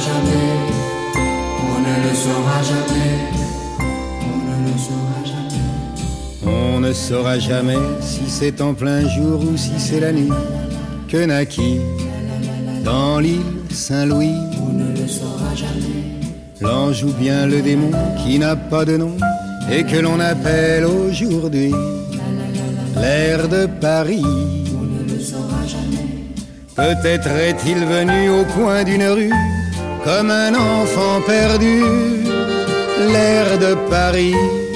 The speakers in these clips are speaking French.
jamais, on ne le saura jamais, on ne le saura jamais. On ne saura jamais si c'est en plein jour ou si c'est la nuit que naquit dans l'île Saint-Louis. On ne le saura jamais. L'ange ou bien le démon qui n'a pas de nom et que l'on appelle aujourd'hui l'air de Paris. On ne le saura jamais. Peut-être est-il venu au coin d'une rue comme un enfant perdu, l'air de Paris.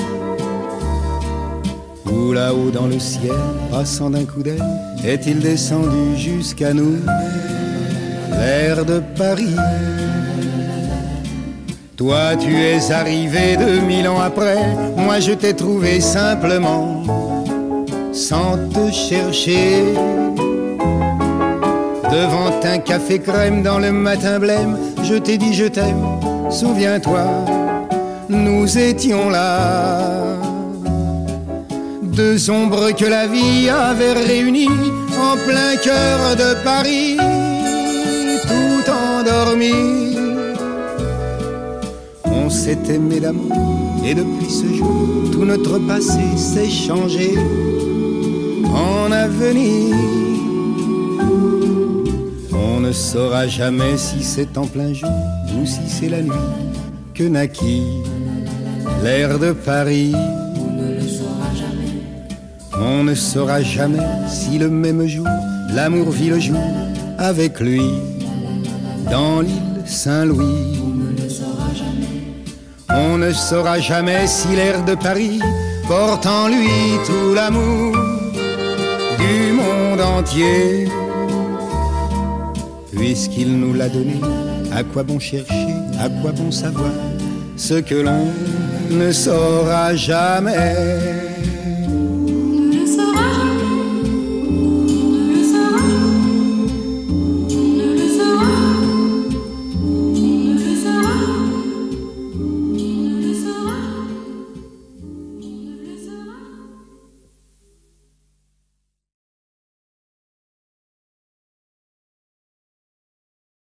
Ou là-haut dans le ciel, passant d'un coup d'œil, est-il descendu jusqu'à nous, l'air de Paris. Toi tu es arrivé 2000 ans après, moi je t'ai trouvé simplement, sans te chercher. Devant un café crème dans le matin blême, je t'ai dit je t'aime, souviens-toi, nous étions là. Deux ombres que la vie avait réunies en plein cœur de Paris, tout endormi. On s'est aimé d'amour et depuis ce jour, tout notre passé s'est changé en avenir. On ne saura jamais si c'est en plein jour ou si c'est la nuit que naquit l'air de Paris. On ne saura jamais si le même jour l'amour vit le jour avec lui dans l'île Saint-Louis. On ne saura jamais si l'air de Paris porte en lui tout l'amour du monde entier. Puisqu'il nous l'a donné, à quoi bon chercher, à quoi bon savoir ce que l'on ne saura jamais.